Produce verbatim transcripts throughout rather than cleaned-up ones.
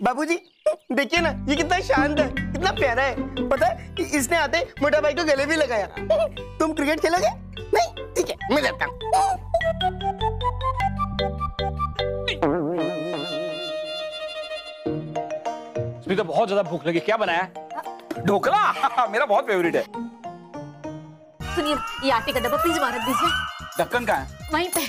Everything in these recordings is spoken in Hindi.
बाबूजी देखिए ना, ये कितना शांत है, कितना प्यारा है। पता है इसने आते मोटा भाई को गले भी लगाया। तुम क्रिकेट खेलोगे? नहीं, ठीक है मैं जाता हूँ। तो बहुत ज्यादा भूख लगी, क्या बनाया? ढोकला मेरा बहुत फेवरेट है। सुनिए, ये आटे का डब्बा प्लीज वहां रख दीजिए। ढक्कन कहाँ है? वहीं पे।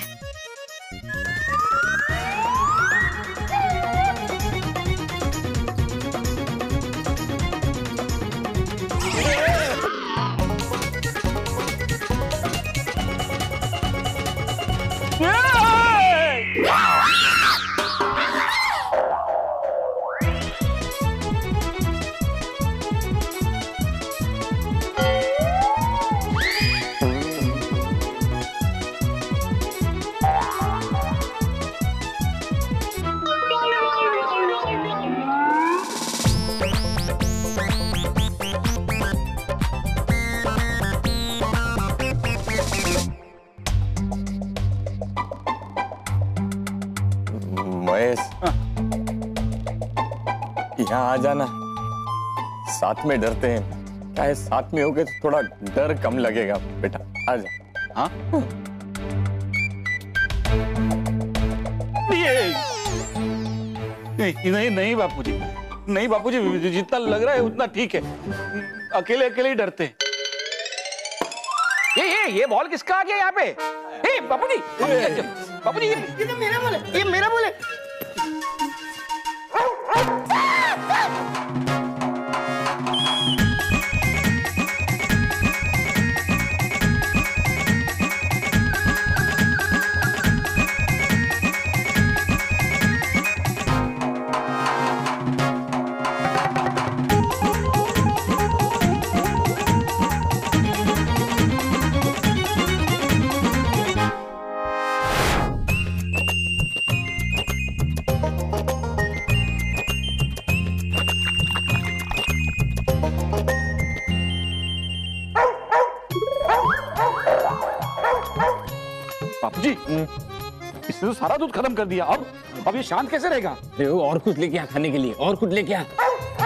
यहाँ आ जाना, साथ में डरते हैं, चाहे साथ में होगे तो थोड़ा डर कम लगेगा बेटा, आ जा। हाँ? नहीं नहीं नहीं बापूजी, नहीं बापूजी, जितना लग रहा है उतना ठीक है, अकेले अकेले ही डरते हैं। ये ये ये बॉल किसका आ गया यहाँ पे? ए बापूजी, बापूजी ये ये तो मेरा बॉल है, ये मेरा बॉल है। बापूजी, इसने तो सारा दूध खत्म कर दिया, अब अब ये शांत कैसे रहेगा? अरे और कुछ लेके आ खाने के लिए, और कुछ लेके आ।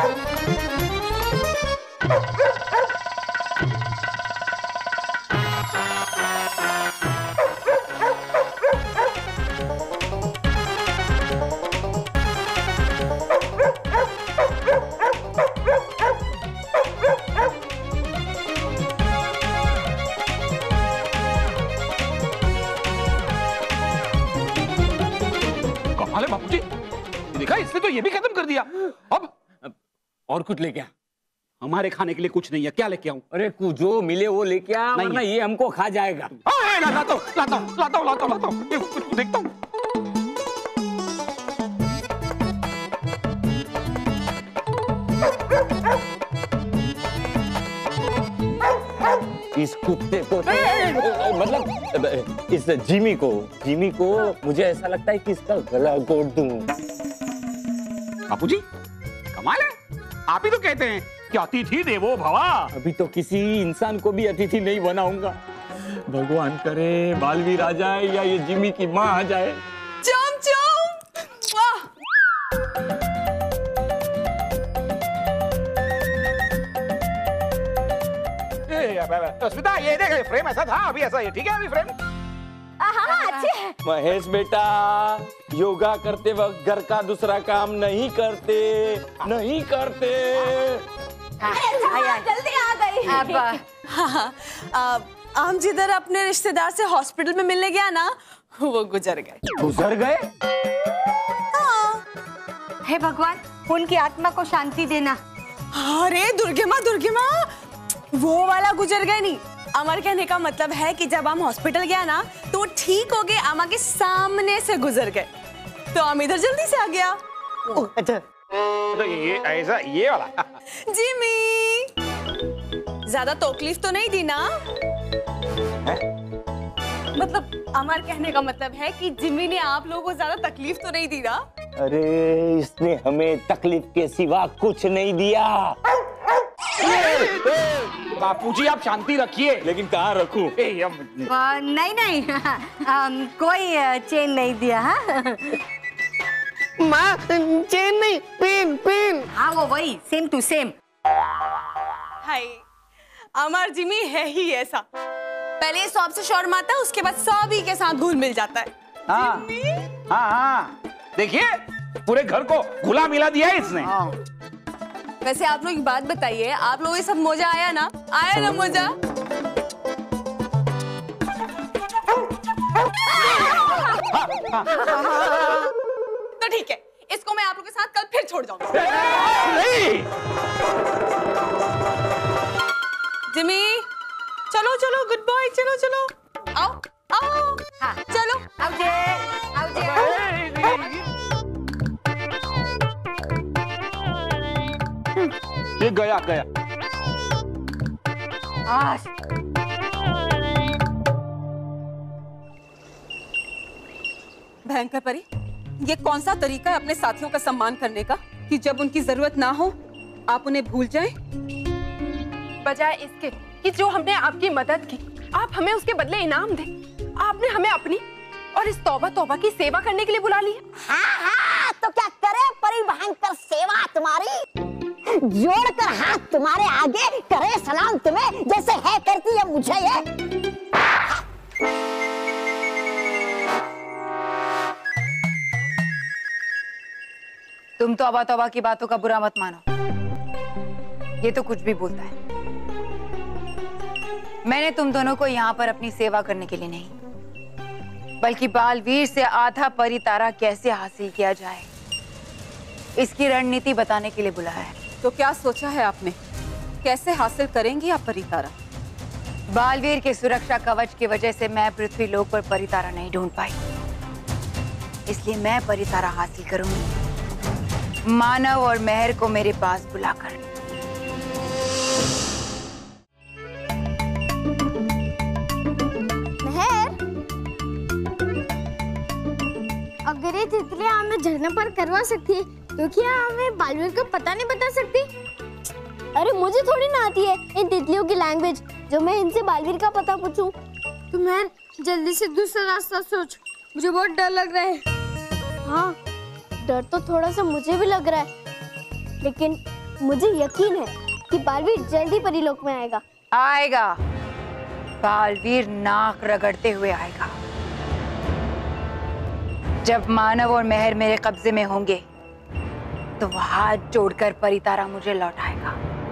बापूजी, देखा इसने तो ये भी खत्म कर दिया। अब और कुछ लेके आ। हमारे खाने के लिए कुछ नहीं है, क्या लेके आऊं? अरे जो मिले वो लेके आ, वरना ये हमको खा जाएगा। लाता हूं, लाता हूं, लाता हूं, लाता हूं, लाता हूं, कुछ देखता हूं। इस कुत्ते को मतलब इस जिमी को जिमी को मुझे ऐसा लगता है कि इसका गला घोट दूं। बापूजी कमाल है, आप ही तो कहते हैं कि अतिथि देवो भव। अभी तो किसी इंसान को भी अतिथि नहीं बनाऊंगा। भगवान करे बाल वीर आ जाए या ये जिमी की माँ आ जाए। चम चम, वाह। स्मिता, ये देख, फ्रेम ऐसा था, अभी ऐसा है, ठीक है अभी फ्रेम। हाँ, अच्छे। महेश बेटा, योगा करते वक्त घर का दूसरा काम नहीं करते, नहीं करते। जल्दी आ गई। अब हाँ, हाँ, हम जिधर अपने रिश्तेदार से हॉस्पिटल में मिलने गया ना, वो गुजर गए। गुजर गए? हाँ। हे भगवान, उनकी आत्मा को शांति देना। अरे दुर्गे माँ, दुर्गे माँ, वो वाला गुजर गए नहीं। अमर कहने का मतलब है कि जब हम हॉस्पिटल गया ना, तो ठीक हो गए, अम्मा के सामने से गुजर गए, तो हम इधर जल्दी से आ गया। अच्छा, तो ये ऐसा ये वाला। जिमी, ज्यादा तकलीफ तो नहीं दी ना? मतलब अमर कहने का मतलब है कि जिमी ने आप लोगों को ज्यादा तकलीफ तो नहीं दी ना? अरे इसने हमें तकलीफ के सिवा कुछ नहीं दिया। बापूजी आप शांति रखिए। लेकिन कहाँ रखूं? नहीं नहीं, कोई चेन नहीं दिया। हाँ? माँ चेन नहीं, पेन पेन। हाँ वो वही, सेम टू सेम। हाय, हमार जिमी है ही ऐसा, पहले सौंप से शोर मारता है, उसके बाद सभी के साथ घुल मिल जाता है। हाँ हाँ हाँ, देखिए पूरे घर को घुला मिला दिया है इसने। हाँ। वैसे आप लोग एक बात बताइए, आप लोगों को सब मजा आया ना? आया ना मजा? तो ठीक है, इसको मैं आप लोगों के साथ कल फिर छोड़ जाऊंगा। नहीं। जिमी, चलो चलो, गुड बॉय, चलो चलो, आओ आओ, हाँ। चलो आओ जे, आओ जे। ये गया गया। आश। भयंकर परी, ये कौन सा तरीका है अपने साथियों का सम्मान करने का कि जब उनकी जरूरत ना हो आप उन्हें भूल जाएं? बजाय इसके कि जो हमने आपकी मदद की, आप हमें उसके बदले इनाम दें। आपने हमें अपनी और इस तौबा तौबा की सेवा करने के लिए बुला लिया। हाँ हाँ, तो क्या करे परी भयंकर सेवा तुम्हारी, जोड़कर हाथ तुम्हारे आगे करे सलाम तुम्हें, जैसे है करती है मुझे ये। तुम तौबा तौबा की बातों का बुरा मत मानो, ये तो कुछ भी बोलता है। मैंने तुम दोनों को यहाँ पर अपनी सेवा करने के लिए नहीं, बल्कि बाल वीर से आधा परी तारा कैसे हासिल किया जाए इसकी रणनीति बताने के लिए बुलाया है। तो क्या सोचा है आपने, कैसे हासिल करेंगी आप परी तारा? बाल वीर के सुरक्षा कवच की वजह से मैं पृथ्वी लोक पर परी तारा नहीं ढूंढ पाई, इसलिए मैं परी तारा हासिल करूंगी मानव और मेहर को मेरे पास बुलाकर। मेहर, अगर ये तितलियां हमें झरने पर करवा सकती है, तो क्या हमें बालवीर का पता नहीं बता सकती? अरे मुझे थोड़ी ना आती है इन तितलियों की लैंग्वेज, जो मैं इनसे बालवीर का पता पूछूं। तो मेहर जल्दी से दूसरा रास्ता सोच, मुझे बहुत डर लग रहा है। हाँ, डर तो थोड़ा सा मुझे भी लग रहा है, लेकिन मुझे यकीन है कि बालवीर जल्दी परीलोक में आएगा। आएगा, बालवीर नाक रगड़ते हुए आएगा। जब मानव और मेहर मेरे कब्जे में होंगे तो वो हाथ जोड़कर परी तारा मुझे लौटाएगा।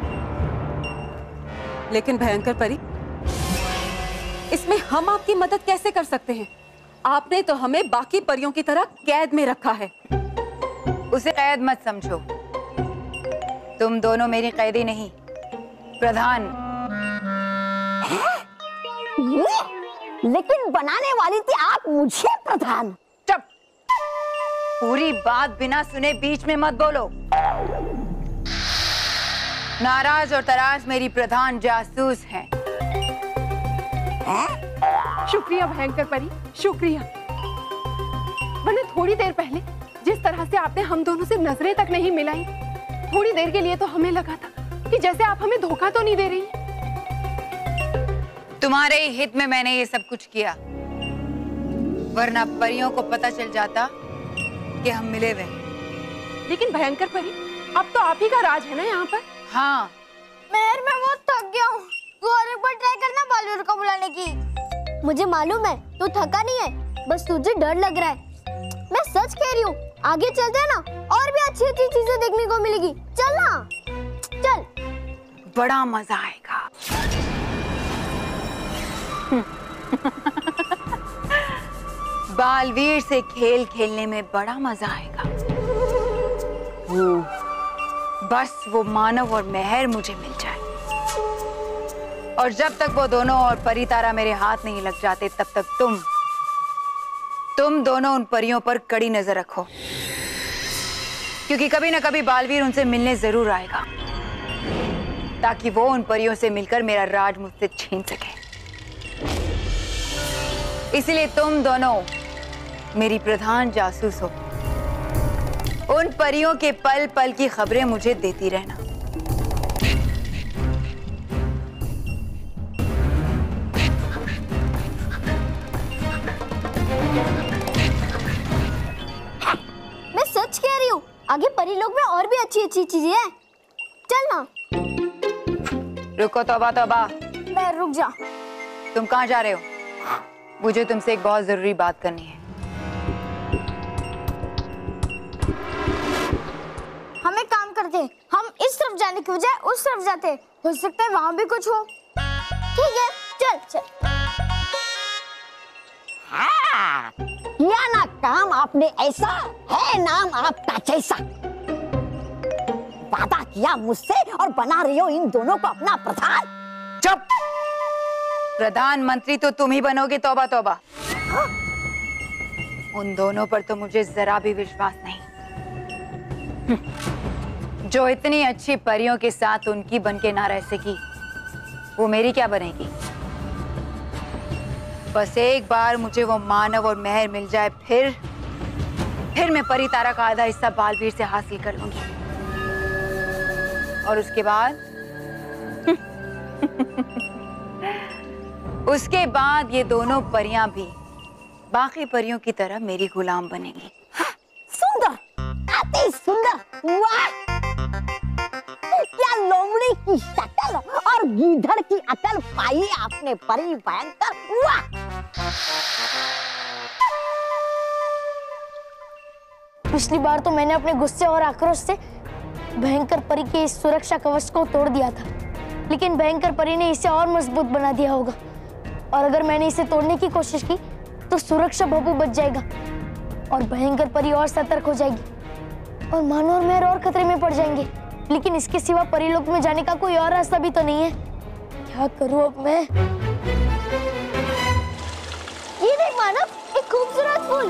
लेकिन भयंकर परी, इसमें हम आपकी मदद कैसे कर सकते हैं? आपने तो हमें बाकी परियों की तरह कैद में रखा है। उसे कैद मत समझो, तुम दोनों मेरी कैदी नहीं, प्रधान। ये? लेकिन बनाने वाली थी आप मुझे प्रधान। चुप, पूरी बात बिना सुने बीच में मत बोलो। नाराज और तराज मेरी प्रधान जासूस हैं। शुक्रिया भयंकर परी, शुक्रिया। वरना थोड़ी देर पहले जिस तरह से आपने हम दोनों से नजरें तक नहीं मिलाई, थोड़ी देर के लिए तो हमें लगा था कि जैसे आप हमें धोखा तो नहीं दे रही। तुम्हारे ही हित में मैंने ये सब कुछ किया, वरना परियों को पता चल जाता कि हम मिले हुए। लेकिन भयंकर परी, अब तो आप ही का राज है ना यहाँ पर। हाँ। मेहर, मैं बहुत थक गया हूँ, तू और एक बार ट्राई करना बालवीर को बुलाने की। मुझे मालूम है तू थका नहीं है, बस तुझे डर लग रहा है। मैं सच कह रही हूँ, आगे चलते हैं ना, और भी अच्छी अच्छी चीजें देखने को मिलेगी। चल ना, चल। बड़ा मजा आएगा। बालवीर से खेल खेलने में बड़ा मजा आएगा। बस वो मानव और मेहर मुझे मिल जाए, और जब तक वो दोनों और परी तारा मेरे हाथ नहीं लग जाते, तब तक तुम तुम दोनों उन परियों पर कड़ी नजर रखो, क्योंकि कभी ना कभी बालवीर उनसे मिलने जरूर आएगा, ताकि वो उन परियों से मिलकर मेरा राज मुझसे छीन सके। इसलिए तुम दोनों मेरी प्रधान जासूस हो, उन परियों के पल पल की खबरें मुझे देती रहना। मैं सच आगे परी लोग में और भी अच्छी अच्छी चीजें हैं। चल ना। रुको तौबा तौबा, मैं रुक जा। तुम कहाँ जा रहे हो? मुझे तुमसे एक बहुत जरूरी बात करनी है। हम एक काम करते हैं, हम इस तरफ जाने की बजाय उस तरफ जाते हैं, हो सकता है वहां भी कुछ हो। ठीक है, चल चल। हाँ, किया ना काम आपने ऐसा, है नाम आपका जैसा। वादा किया मुझसे और बना रही हो इन दोनों को अपना प्रधान। चुप! प्रधानमंत्री तो तुम ही बनोगे तौबा तौबा। हाँ? उन दोनों पर तो मुझे जरा भी विश्वास नहीं। जो इतनी अच्छी परियों के साथ उनकी बनके ना रह सकी, वो मेरी क्या बनेगी? बस एक बार मुझे वो मानव और मेहर मिल जाए, फिर फिर मैं परी तारा का आधा हिस्सा बालवीर से हासिल कर लूंगी। और उसके बाद उसके बाद ये दोनों परियां भी बाकी परियों की तरह मेरी गुलाम बनेंगी। सुंदर, अति सुंदर। वाह, क्या लोमड़ी की शक्ल और गीधड़ की अकल पाई आपने परी भयंकर। वाह! पिछली बार तो मैंने अपने गुस्से और आक्रोश से भयंकर परी के इस सुरक्षा कवच को तोड़ दिया था, लेकिन भयंकर परी ने इसे और मजबूत बना दिया होगा। और अगर मैंने इसे तोड़ने की कोशिश की तो सुरक्षा भभू बच जाएगा और भयंकर परी और सतर्क हो जाएगी और मानो और मेहर और खतरे में पड़ जाएंगे। लेकिन इसके सिवा परीलोक में जाने का कोई और रास्ता भी तो नहीं है। क्या करूं अब मैं? ये देख मानव, एक खूबसूरत फूल।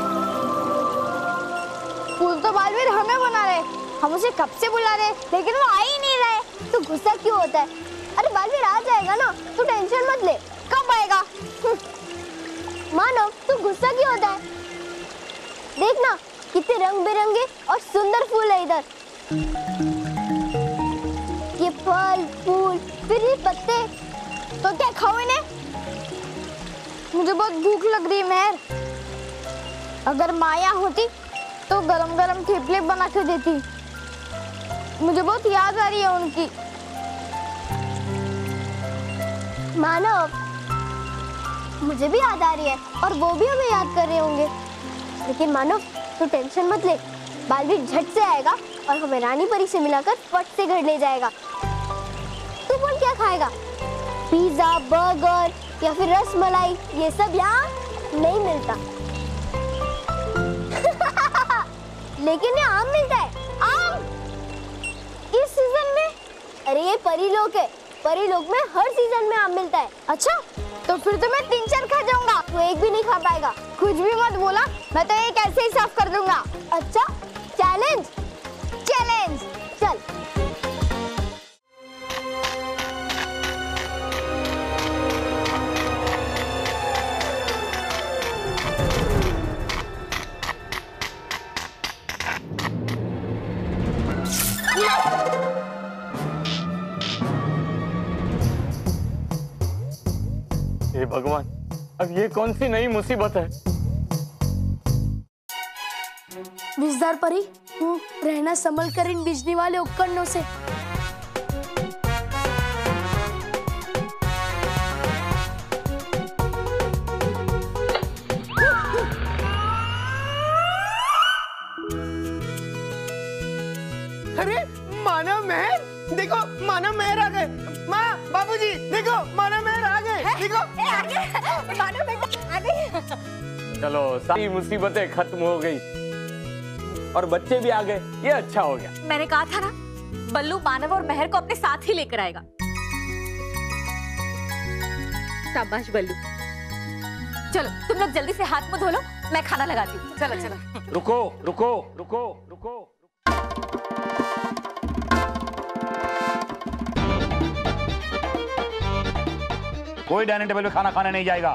फूल तो बालवीर हमें बुला रहे, हम उसे कब से बुला रहे, लेकिन वो आ ही नहीं रहे। तो गुस्सा क्यों होता है? अरे बालवीर आ जाएगा ना, तू टेंशन मत ले। कब आएगा? मानव, तू गुस्सा क्यों होता है? देखना कितने रंग बिरंगे और सुंदर फूल है इधर। ये फल फूल फिर ये पत्ते, तो क्या खाओ इन्हें? मुझे बहुत भूख लग रही है मेहर। अगर माया होती तो गरम गरम थेपले बना के देती। मुझे बहुत याद आ रही है उनकी। मानव, मुझे भी याद आ रही है और वो भी हमें याद कर रहे होंगे। लेकिन मानव, तू टेंशन मत ले, बालवीर झट से आएगा और हमें रानी परी से मिलाकर फट से घर ले जाएगा। तू बोल क्या खाएगा? पिज्जा, बर्गर या फिर रसमलाई? ये सब यहाँ नहीं मिलता। लेकिन यहाँ आम मिलता है। आम इस सीजन में? अरे ये परीलोक है, परीलोक में हर सीजन में आम मिलता है। अच्छा, तो फिर तो मैं तीन चार खा जाऊंगा, तू एक भी नहीं खा पाएगा। कुछ भी मत बोला, मैं तो एक ऐसे ही साफ कर दूंगा। अच्छा, चैलेंज चैलेंज चल। हे भगवान, अब ये कौन सी नई मुसीबत है? विजदार परी, तू रहना संभल कर इन बिजली वाले उपकरणों से। अरे मानव मेहर, देखो मानव मेहर आ गए। माँ, बाबूजी, देखो मानव मेहर आ गए। देखो आ गए, मानव मेहर आ गए। चलो, सारी मुसीबतें खत्म हो गई और बच्चे भी आ गए, ये अच्छा हो गया। मैंने कहा था ना, बल्लू मानव और मेहर को अपने साथ ही लेकर आएगा। शाबाश बल्लू। चलो तुम लोग जल्दी से हाथ मुंह धो लो, मैं खाना लगाती हूँ। चलो चलो। रुको रुको रुको रुको। कोई डाइनिंग टेबल पे खाना खाने नहीं जाएगा।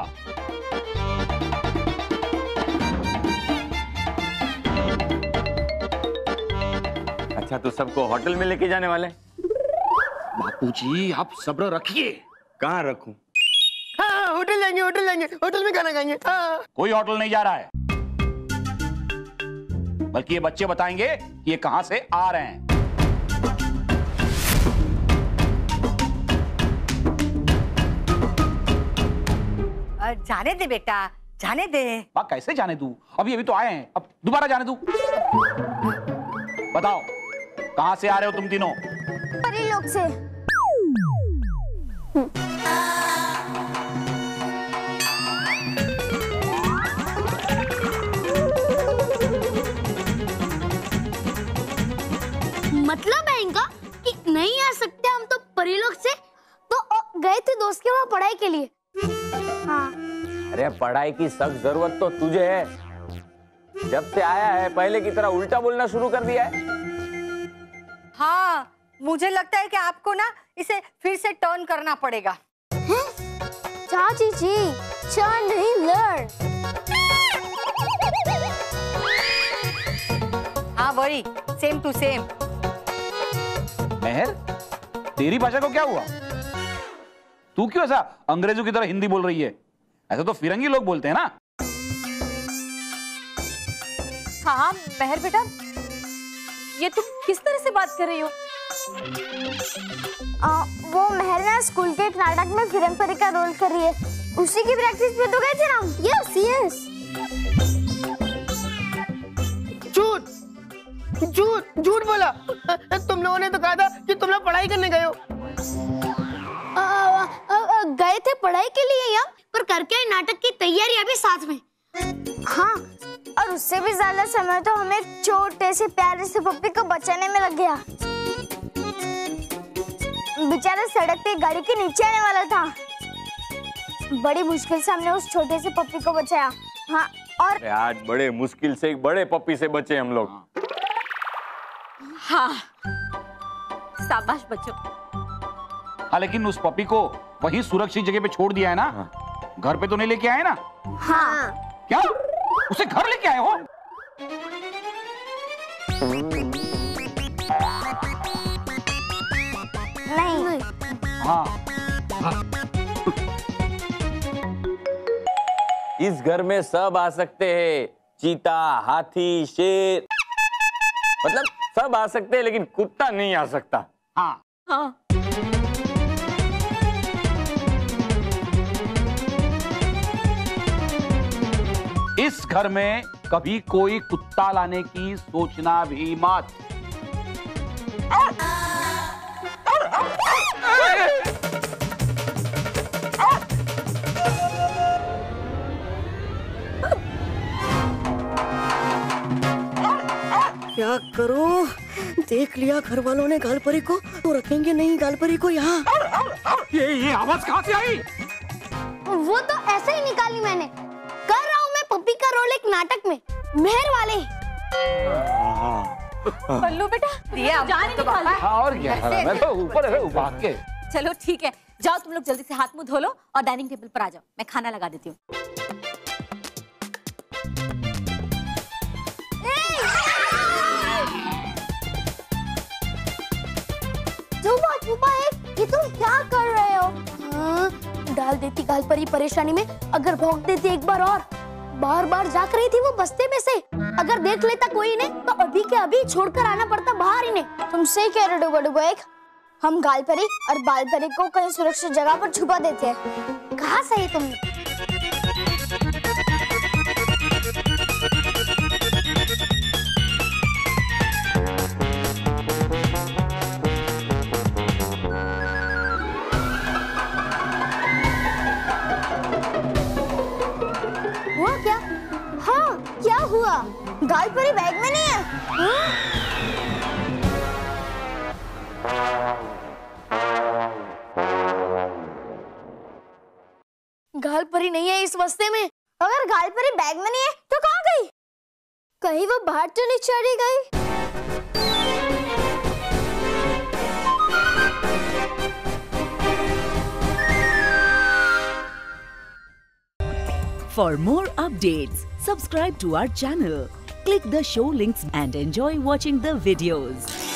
अच्छा, तो सबको होटल में लेके जाने वाले? बापूजी आप सब्र रखिए। कहाँ रखूं? हाँ, होटल जाएंगे, होटल जाएंगे, होटल में खाना खाएंगे। हाँ। कोई होटल नहीं जा रहा है। बल्कि ये बच्चे बताएंगे कि ये कहां से आ रहे हैं। जाने दे बेटा, जाने दे। बा कैसे जाने दूं? अभी अभी तो आए हैं, अब दोबारा जाने दूं? बताओ कहां से आ रहे हो तुम तीनों? परी लोग से। मतलब है इनका कि नहीं आ सकते हम तो परी लोग से, तो गए थे दोस्त के वहाँ पढ़ाई के लिए। हाँ। अरे पढ़ाई की सख्त जरूरत तो तुझे है। जब से आया है पहले की तरह उल्टा बोलना शुरू कर दिया है। हाँ, मुझे लगता है कि आपको ना इसे फिर से टर्न करना पड़ेगा। चाची जी, टर्न नहीं लर्न। हाँ वही, सेम टू सेम। मेहर, तेरी भाषा को क्या हुआ? तू क्यों ऐसा अंग्रेजों की तरह हिंदी बोल रही है? ऐसा तो फिरंगी लोग बोलते हैं ना। हाँ मेहर बेटा, ये तुम किस तरह से बात कर रही हो? आ, वो मेहर ना स्कूल के एक नाटक में फिरंग परी का रोल कर रही है, उसी की प्रैक्टिस पे तो गए थे ना। Yes yes. झूठ झूठ झूठ बोला। तुम लोगों ने तो कहा था कि तुम लोग पढ़ाई करने गए हो। आ, आ, आ, गए थे पढ़ाई के लिए यहाँ, पर करके आई नाटक की तैयारी अभी साथ में। हाँ, और उससे भी ज्यादा समय तो हमें एक छोटे से प्यारे से पप्पी को बचाने में लग गया। बेचारा सड़क पे गाड़ी के नीचे आने वाला था। बड़ी मुश्किल से हमने उस छोटे से पप्पी को बचाया। हाँ, और आज बड़े मुश्किल से एक बड़े पप्पी से बचे हम लोग। हाँ, शाबाश बच्चों। हाँ, लेकिन उस पपी को वहीं सुरक्षित जगह पे छोड़ दिया है ना? हाँ। घर पे तो नहीं लेके आए ना? हाँ। क्या? उसे घर लेके आए हो? नहीं। हाँ। इस घर में सब आ सकते हैं, चीता, हाथी, शेर, मतलब सब आ सकते हैं, लेकिन कुत्ता नहीं आ सकता। हाँ। हाँ। इस घर में कभी कोई कुत्ता लाने की सोचना भी मत। क्या करो? देख लिया घर वालों ने गालपरी को, तो रखेंगे नहीं गालपरी को यहाँ। ये ये आवाज कहाँ से आई? वो तो ऐसे ही निकाली मैंने। कर रहा हूँ मैं पप्पी का रोल एक नाटक में, मेहर वाले। बल्लू बेटा, दिया जान तो पापा। हाँ, और क्या? मैं तो ऊपर है, ऊपर के। चलो ठीक है, जाओ तुम लोग जल्दी से हाथ मुंह धो लो और डाइनिंग टेबल पर आ जाओ, मैं खाना लगा देती हूँ। ये तुम क्या कर रहे हो? हाँ, डाल देती गालपरी परेशानी में, अगर भौंक देती एक बार और। बार बार जाग रही थी वो बस्ते में से, अगर देख लेता कोई ने तो अभी के अभी छोड़कर आना पड़ता बाहर ही ने। तुम सही कह रहे हो डुबो एक, हम गालपरी और बालपरी को कहीं सुरक्षित जगह पर छुपा देते हैं। कहा सही तुमने। हुआ क्या? हाँ, क्या हुआ? गालपरी बैग में नहीं है? हाँ? गालपरी नहीं है इस बस्ते में। अगर गालपरी बैग में नहीं है तो कहाँ गई? कहीं वो बाहर तो नहीं चली गई? For more updates, subscribe to our channel, click the show links and enjoy watching the videos.